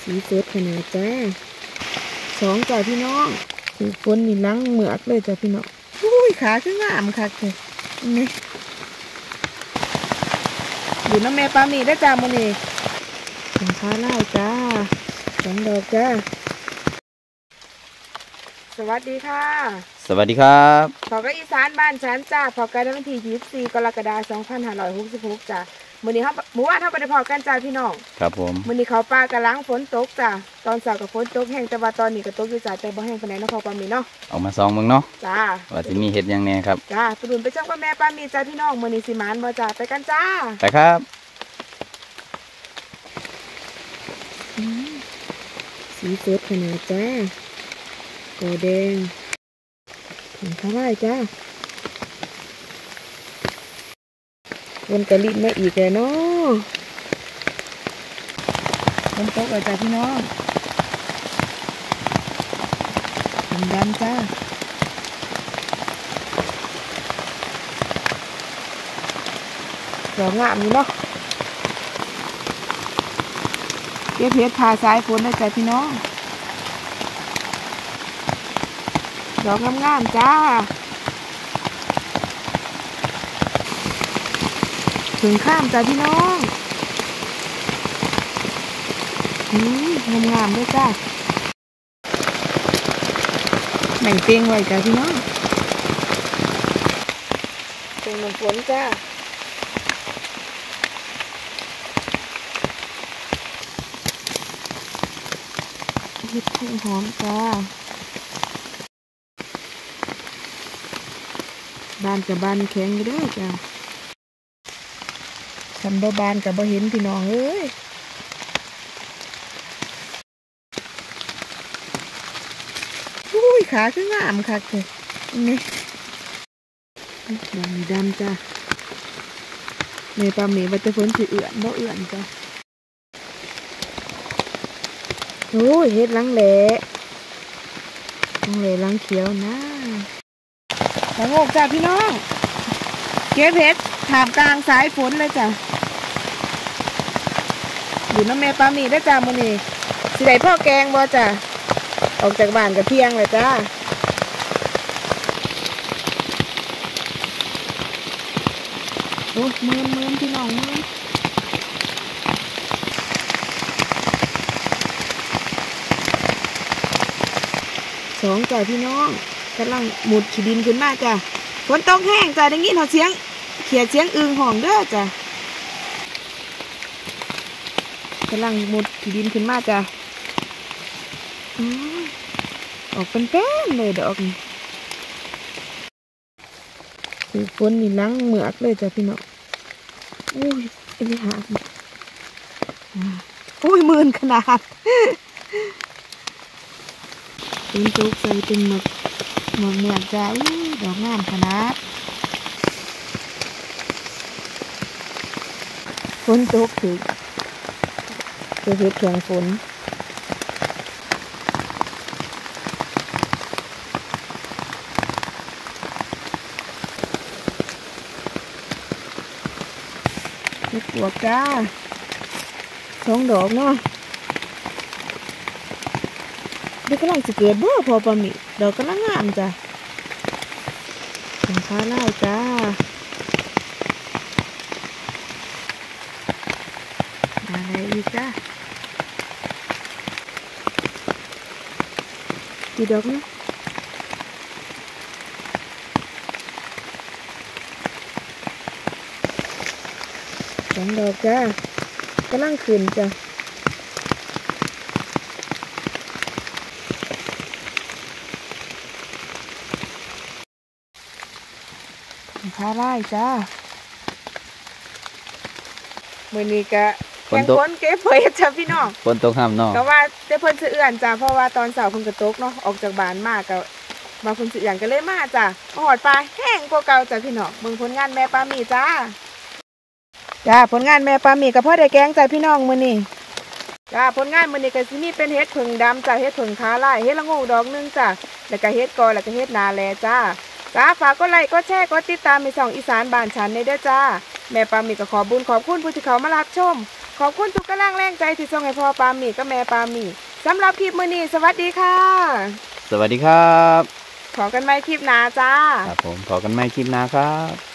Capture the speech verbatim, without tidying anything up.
สีสดขนาดจ้าสองจ้าพี่น้องถือฝนนี่ลังเหมือกเลยจ้าพี่น้องอุ้ยขาขึ้นงามคักเลยนี่อยู่น้ำแม่ปลาหมี่ได้จ้าโมนี่ถึงขาไล่จ้าสองดอกจ้าสวัสดีค่ะสวัสดีครับพอกับอีสานบ้านฉันจ้าพอกันวันที่ยี่สิบสี่กรกฎาคมสองพันห้าร้อยหกสิบหกจ้ามื้อนี้เขาเมื่อวานเขาไปได้พอกันจ้าพี่น้องครับผมมื้อนี้เขาปลากระล้างฝนตกจ้าตอนเช้ากับฝนตกแห้งแต่ว่าตอนนี้ก็ตกอยู่จ้าแต่บ่แห้งปานใดเนาะพอปลาหมี่เนาะออกมาซองมึงเนาะจ้าว่าสิมีเห็ดยังแน่ครับจ้าไปดูไปจ้ากับแม่ปลาหมี่จ้าพี่น้องมื้อนี้สิหมานบ่จ้าไปกันจ้าไปครับสีสดขนาดจ้าโกแดงถึงข้าวไร่จ้าวันกะลิดมาอีกแล้วเนาะฝนตกเลยจ้าพี่น้องดำดำจ้าดอกงามอยู่เนาะเก็บเห็ดผ่าสายฝนได้จ้าพี่น้องดอกงามๆจ้าถึงข้ามจ้าพี่น้องอืมงามๆด้วยจ้าแบ่งเตียงไว้จ้าพี่น้องเป็นน้ำฝนจ้าเห็ดพึ่งหอมจ้าบานกับบานแข็งด้วยจ้าทำบ่บานกับบ่เห็นพี่น้องเอ้ยอุ้ยขาขึ้นงามคักเลยนี่ดำดำจ้าเมย์ปลาหมีมันจะฝนสีเอื่อนบ่เอื่อนจ้าโอ้ยเฮ็ดลังแหล่ลังแหล่ลังเขียวนะสงบจ้าพี่น้องเก็บเห็ดถามกลางสายฝนเลยจ้ะอยู่น้ำแม่ปลาหมี่ได้จ้ามื้อนี้สิได้พ่อแกงบ่จ้ะออกจากบ้านกับเที่ยงเลยจ้าโอ้มืนมืนพี่น้องมืนสองจ้ะพี่น้องกำลังหมุดขี้ดินขึ้นมาจ้ะฝนตกแห้งจ้ะได้ยินเขาเสียงเขียดเสียงอึ่งห้องเด้อจ้ะกำลังหมุดขี้ดินขึ้นมาจ้ะออกเป็นแป้นเลยดอกนี่คือฝนนี่ล้างเหมือกเลยจ้ะพี่น้องอุ้ยไอ้หาอุ้ยมื่นขนาดเป็นจุกใส่เป็นหมึกหมึกเหมือกจ้ะอุ้ยดอกงามขนาดฝนตกถึงจะเห็ดแข็งฝนเห็ดปวกจ้าสองดอกเนาะเด็กกำลังจะเกิดบ่พอปลาหมี่ดอกกำลังงามจ้ะถึงข้าวไร่จ้าอะไรอีกจ้ากี่ดอกนะสองดอกจ้ากำลังขึ้นจ้ะข้าวไร่จ้ามื้อนี้ก็แข่งฝนเก็บเผยจ้ะพี่น้องฝนตกห้ามเนาะก็ว่าแต่เพิ่นสิเอื้อนจ้ะเพราะว่าตอนเช้าเพิ่นก็ตกเนาะออกจากบ้านมาก็มาเพิ่นสิเอื้อนก็เลยมาจ้ะมาหอดปลาแห้งกว่าเก่าจ้ะพี่น้องเบิ่งผลงานแม่ปลาหมี่จ้าจ้าผลงานแม่ปลาหมี่ก็พอได้แกงจ้ะพี่น้องมื้อนี้จ้าผลงานมื้อนี้ก็สิมีเป็นเฮ็ดผึ่งดำจ้ะเฮ็ดผึ่งขาลายเฮ็ดละโงกดอกนึงจ้ะแล้วก็เฮ็ดกอแล้วก็เฮ็ดนาแลจ้าจ้าฝากกดไลค์กดแชร์กดติดตามในช่องอีสานบ้านฉันในเด้อจ้าแม่ปลาหมี่ก็ขอบุญขอบคุณผู้ที่เขามารับชมขขอบคุณทุกกำลังแรงใจที่ส่งให้พ่อปามี่กับแม่ปามี่สำหรับคลิปมื้อนี้สวัสดีค่ะสวัสดีครับขอกันใหม่คลิปหน้าจ้าครับผมพอกันใหม่คลิปหน้าครับ